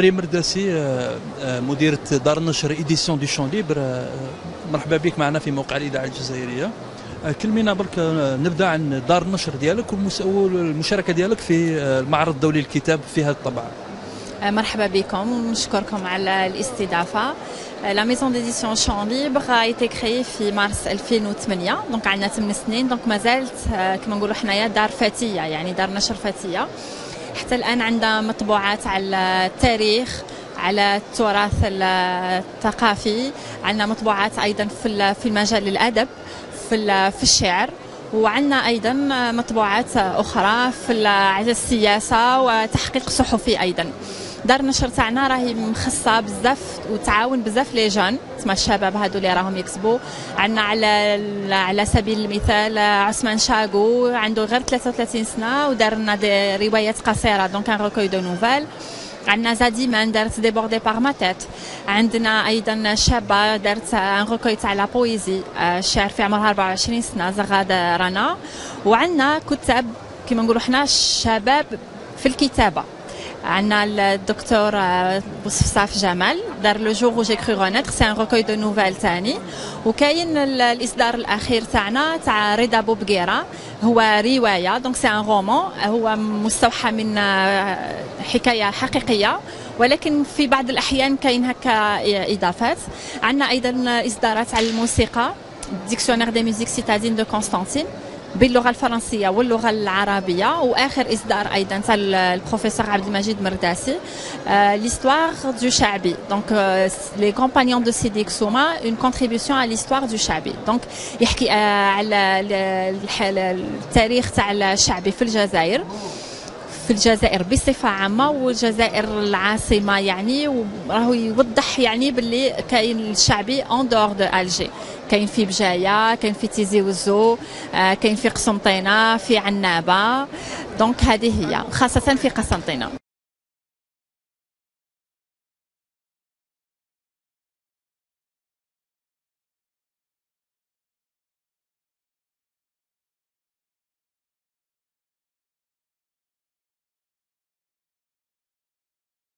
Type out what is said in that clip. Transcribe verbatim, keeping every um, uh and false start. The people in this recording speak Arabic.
مريم مرداسي، مديرة دار النشر إيديسيون دي شون ليبر. مرحبا بك معنا في موقع الإذاعة الجزائرية. كلمينا برك، نبدا عن دار النشر ديالك والمشاركة ديالك في المعرض الدولي للكتاب في هذه الطبعة. مرحبا بكم ونشكركم على الاستضافة. لا ميزون ديديسيون شون ليبر a été créée في مارس ألفين وثمانية، دونك عندنا ثمان سنين، دونك مازالت كما نقولوا حنايا دار فتية، يعني دار نشر فتية. حتى الآن عندنا مطبوعات على التاريخ، على التراث الثقافي، عندنا مطبوعات أيضا في في المجال الأدب، في في الشعر، وعندنا أيضا مطبوعات أخرى في على السياسة وتحقيق صحفي أيضا. دار النشر تاعنا راهي مخصصه بزاف وتعاون بزاف لي جون، تسمى الشباب هادو اللي راهم يكسبوا. عندنا على على سبيل المثال عثمان شاغو عنده غير ثلاثة وثلاثين سنه ودار لنا دي روايات قصيره، دونك ان روكوي دو نوفال. عندنا زادي مان دارت ديبوردي باغ ما تيت. عندنا ايضا شابه دارت ان روكوي تاع لا بويزي، الشعر في عمرها أربعة وعشرين سنه، زغاد رنا. وعندنا كتاب كما نقولوا حنا الشباب في الكتابه. عندنا الدكتور بوصفصاف جمال دار لو جور و جي كرو غونيتر، سي ان روكوي دو نوفال ثاني. وكاين الاصدار الاخير تاعنا تاع رضا بوبقيره، هو روايه، دونك سي ان رومان، هو مستوحى من حكايه حقيقيه، ولكن في بعض الاحيان كاين هكا اضافات. عندنا ايضا اصدارات على الموسيقى، ديكسيونير دي ميوزيك سيتادين دو كونستانتين باللغه الفرنسيه واللغه العربيه. واخر اصدار ايضا تاع البروفيسور عبد المجيد مرداسي، ليستوار دو شعبي، دونك لي كومبانيون دو سيدي كسوما، اون كونتريبيسيون على ليستوار دو شعبي، دونك يحكي على التاريخ تاع الشعبي في الجزائر، في الجزائر بصفة عامة والجزائر العاصمة، يعني وراهو يوضح يعني باللي كاين الشعبي اون دور دو الجي، كاين في بجاية، كاين في تيزي وزو، كاين في قسنطينة، في عنابة، دونك هذه هي خاصة في قسنطينة.